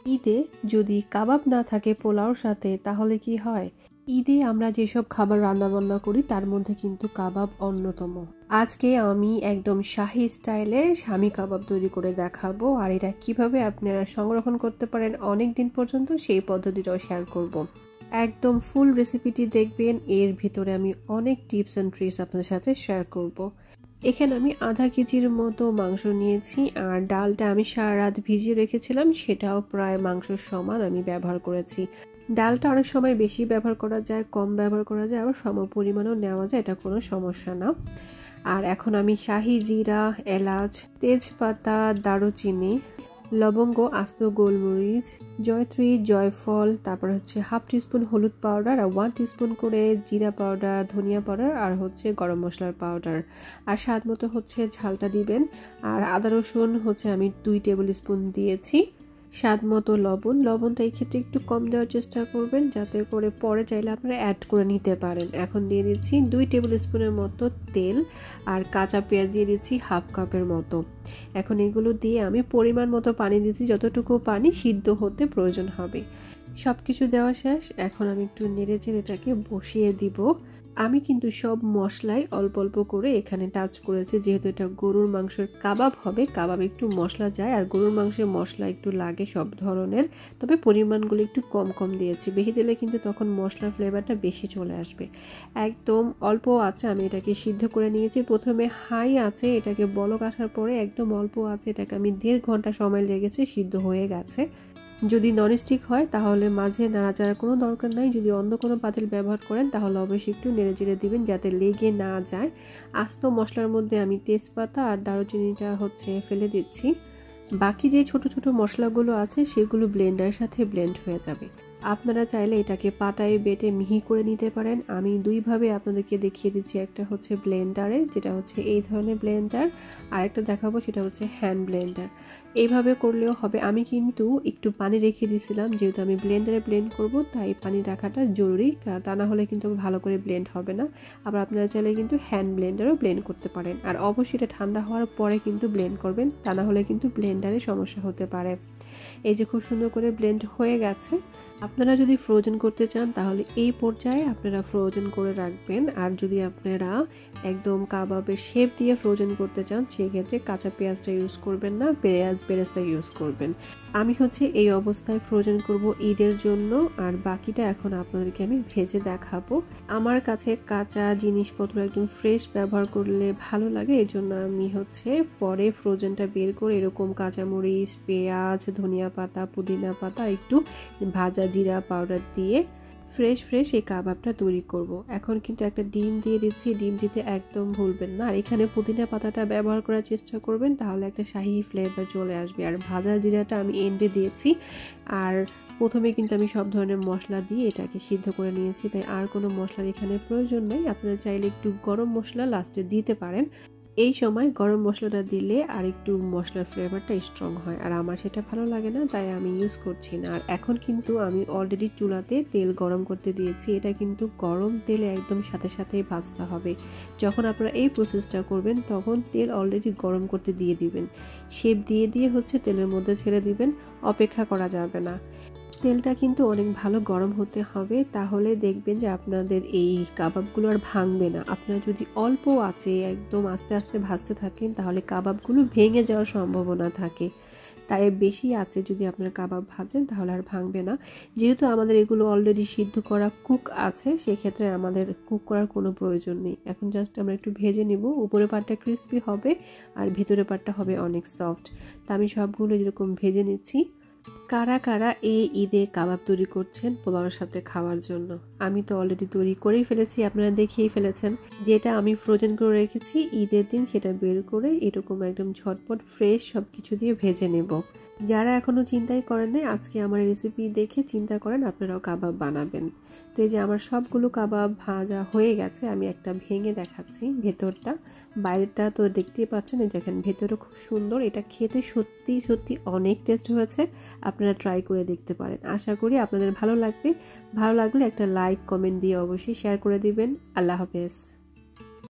ঈদে যদি কাবাব না থাকে পোলাওর সাথে তাহলে কি হয়? ঈদে আমরা যেসব খাবার রান্না বান্না করি তার মধ্যে কিন্তু কাবাব অন্যতম। আজকে আমি একদম শাহী স্টাইলে শামী কাবাব তৈরি করে দেখাবো, আর এটা কিভাবে আপনারা সংরক্ষণ করতে পারেন অনেক দিন পর্যন্ত সেই পদ্ধতিটাও শেয়ার করব। একদম ফুল রেসিপিটি দেখবেন, এর ভিতরে আমি অনেক টিপস অ্যান্ড ট্রিক্স আপনাদের সাথে শেয়ার করব। এখানে আমি আধা কেজির মতো মাংস নিয়েছি, আর ডালটা আমি সারা রাত ভিজিয়ে রেখেছিলাম, সেটাও প্রায় মাংসের সমান আমি ব্যবহার করেছি। ডালটা অনেক সময় বেশি ব্যবহার করা যায়, কম ব্যবহার করা যায়, আবার সম পরিমাণেও নেওয়া যায়, এটা কোনো সমস্যা না। আর এখন আমি শাহি জিরা, এলাচ, তেজপাতা, দারুচিনি, লবঙ্গ, আস্ত গোলমরিচ, জয়ত্রী, জয়ফল, তারপর হচ্ছে হাফ টিস্পুন হলুদ পাউডার, আর 1 টিস্পুন করে জিরা পাউডার, ধনিয়া পাউডার, আর হচ্ছে গরম মশলার পাউডার, আর স্বাদ মতো হচ্ছে ঝালটা দিবেন। আর আদা রসুন হচ্ছে আমি 2 টেবিল স্পুন দিয়েছি। স্বাদ মতো লবণটা এই ক্ষেত্রে একটু কম দেওয়ার চেষ্টা করবেন, যাতে করে পরে চাইলে আপনারা অ্যাড করে নিতে পারেন। এখন দিয়ে দিচ্ছি 2 টেবিল স্পুনের মতো তেল, আর কাঁচা পেঁয়াজ দিয়ে দিচ্ছি হাফ কাপের মতো। এখন এগুলো দিয়ে আমি পরিমাণ মতো পানি দিচ্ছি, যতটুকু পানি সিদ্ধ হতে প্রয়োজন হবে। সব কিছু দেওয়া শেষ, এখন আমি একটু নেড়ে চেড়ে এটাকে বসিয়ে দিব। আমি কিন্তু সব মশলাই অল্প অল্প করে এখানে টাচ করেছি, যেহেতু এটা গরুর মাংসের কাবাব হবে, কাবাবে একটু মশলা যায়, আর গরুর মাংসের মশলা একটু লাগে সব ধরনের, তবে পরিমাণগুলো একটু কম কম দিয়েছি। বেশি দিলে কিন্তু তখন মশলার ফ্লেভারটা বেশি চলে আসবে। একদম অল্প আছে আমি এটাকে সিদ্ধ করে নিয়েছি। প্রথমে হাই আছে, এটাকে বলক আসার পরে একদম অল্প আছে, এটাকে আমি 1.5 ঘন্টা সময় লেগেছে, সিদ্ধ হয়ে গেছে। যদি ননস্টিক হয় তাহলে মাঝে নাড়াচাড়ার কোনো দরকার নাই। যদি অন্য কোনো পাতিল ব্যবহার করেন তাহলে অবশ্যই একটু নেড়ে চেড়ে দিবেন, যাতে লেগে না যায়। আস্ত মশলার মধ্যে আমি তেজপাতা আর দারুচিনিটা হচ্ছে ফেলে দিচ্ছি। বাকি যে ছোট ছোট মশলাগুলো আছে সেগুলো ব্লেন্ডারের সাথে ব্লেন্ড হয়ে যাবে। আপনারা চাইলে এটাকে পাটায় বেটে মিহি করে নিতে পারেন। আমি দুইভাবে আপনাদেরকে দেখিয়ে দিচ্ছি, একটা হচ্ছে ব্লেন্ডারে, যেটা হচ্ছে এই ধরনের ব্লেন্ডার, আর একটা দেখাবো সেটা হচ্ছে হ্যান্ড ব্লেন্ডার। এইভাবে করলেও হবে। আমি কিন্তু একটু পানি রেখে দিয়েছিলাম, যেহেতু আমি ব্লেন্ডারে ব্লেন্ড করব, তাই পানি রাখাটা জরুরি, তা না হলে কিন্তু ভালো করে ব্লেন্ড হবে না। আবার আপনারা চাইলে কিন্তু হ্যান্ড ব্লেন্ডারও ব্লেন্ড করতে পারেন, আর অবশ্যই এটা ঠান্ডা হওয়ার পরে কিন্তু ব্লেন্ড করবেন, তা না হলে কিন্তু ব্লেন্ডারে সমস্যা হতে পারে। এই যে খুব সুন্দর করে ব্লেন্ড হয়ে গেছে। আপনারা যদি ফ্রোজেন করতে চান তাহলে এই পর্যায়ে আপনারা ফ্রোজেন করে রাখবেন, আর যদি আপনারা একদম কাবাবের শেপ দিয়ে ফ্রোজেন করতে চান সেক্ষেত্রে কাঁচা পেঁয়াজটা ইউজ করবেন না, বেরেস্তা ইউজ করবেন। আমি হচ্ছে এই অবস্থায় ফ্রোজেন করব ঈদের জন্য, আর বাকিটা এখন আপনাদেরকে আমি ভেজে দেখাবো। আমার কাছে কাঁচা জিনিসপত্র একদম ফ্রেশ ব্যবহার করলে ভালো লাগে, এই জন্য আমি হচ্ছে পরে ফ্রোজেনটা বের করে এরকম কাঁচামরিচ, পেঁয়াজ, ধনিয়া পাতা, পুদিনা পাতা, একটু ভাজা জিরা পাউডার দিয়ে ফ্রেশ এই কাবাবটা তৈরি করব। এখন কিন্তু একটা ডিম দিয়ে দিচ্ছি, ডিম দিতে একদম ভুলবেন না। আর এখানে পুদিনা পাতাটা ব্যবহার করার চেষ্টা করবেন, তাহলে একটা শাহী ফ্লেভার চলে আসবে। আর ভাজা জিরাটা আমি এন্ডে দিয়েছি। আর প্রথমে কিন্তু আমি সব ধরনের মশলা দিয়ে এটাকে সিদ্ধ করে নিয়েছি, তাই আর কোনো মশলার এখানে প্রয়োজন নেই। আপনারা চাইলে একটু গরম মশলা লাস্টে দিতে পারেন। এই সময় গরম মশলাটা দিলে আর একটু মশলার ফ্লেভারটা স্ট্রং হয়, আর আমার সেটা ভালো লাগে না, তাই আমি ইউজ করছি না। আর এখন কিন্তু আমি অলরেডি চুলাতে তেল গরম করতে দিয়েছি। এটা কিন্তু গরম তেলে একদম সাথে সাথেই ভাজতে হবে। যখন আপনারা এই প্রসেসটা করবেন তখন তেল অলরেডি গরম করতে দিয়ে দিবেন। শেপ দিয়ে হচ্ছে তেলের মধ্যে ছেড়ে দিবেন, অপেক্ষা করা যাবে না। তেলটা কিন্তু অনেক ভালো গরম হতে হবে, তাহলে দেখবেন যে আপনাদের এই কাবাবগুলো আর ভাঙবে না। আপনারা যদি অল্প আঁচে একদম আস্তে আস্তে ভাজতে থাকেন তাহলে কাবাবগুলো ভেঙে যাওয়ার সম্ভাবনা থাকে। তাই বেশি আঁচে যদি আপনারা কাবাব ভাজেন তাহলে আর ভাঙবে না। যেহেতু আমাদের এগুলো অলরেডি সিদ্ধ করা কুক আছে, সেক্ষেত্রে আমাদের কুক করার কোনো প্রয়োজন নেই। এখন জাস্ট আমরা একটু ভেজে নিব, উপরের পাটটা ক্রিস্পি হবে আর ভিতরের পাটটা হবে অনেক সফট। তা আমি সবগুলো যেরকম ভেজে নিচ্ছি। কারা কারা এই ঈদে কাবাব তৈরি করছেন পোলাওর সাথে খাওয়ার জন্য? আমি তো অলরেডি তৈরি করেই ফেলেছি, আপনারা দেখেই ফেলেছেন। যেটা আমি ফ্রোজেন করে রেখেছি ঈদের দিন সেটা বের করে এরকম একদম ঝটপট ফ্রেশ সবকিছু দিয়ে ভেজে নেব। যারা এখনো চিন্তাই করেন নাই, আজকে আমার রেসিপি দেখে চিন্তা করেন আপনারাও কাবাব বানাবেন। তো এই যে আমার সবগুলো কাবাব ভাজা হয়ে গেছে, আমি একটা ভেঙে দেখাচ্ছি ভেতরটা। বাইরেটা তো দেখতেই পাচ্ছেন, এই দেখেন ভেতরে খুব সুন্দর। এটা খেতে সত্যি সত্যি অনেক টেস্ট হয়েছে, আপনারা ট্রাই করে দেখতে পারেন। আশা করি আপনাদের ভালো লাগবে। ভালো লাগলে একটা লাইক কমেন্ট দিয়ে অবশ্যই শেয়ার করে দিবেন। আল্লাহ হাফেজ।